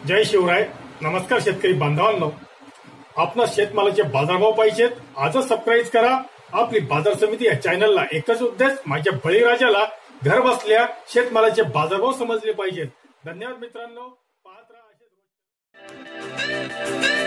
जय शिवराय. नमस्कार शेतकरी बांधवांनो, आपणा शेतमालाचे बाजारभाव पाहिजेत आजच सबस्क्राईब करा आपली बाजार समिती या चॅनलला. एकच उद्देश, माझ्या बळीराजाला घर बसल्या शेतमालाचे बाजारभाव समजले पाहिजेत. धन्यवाद मित्रांनो. पाहत राहा.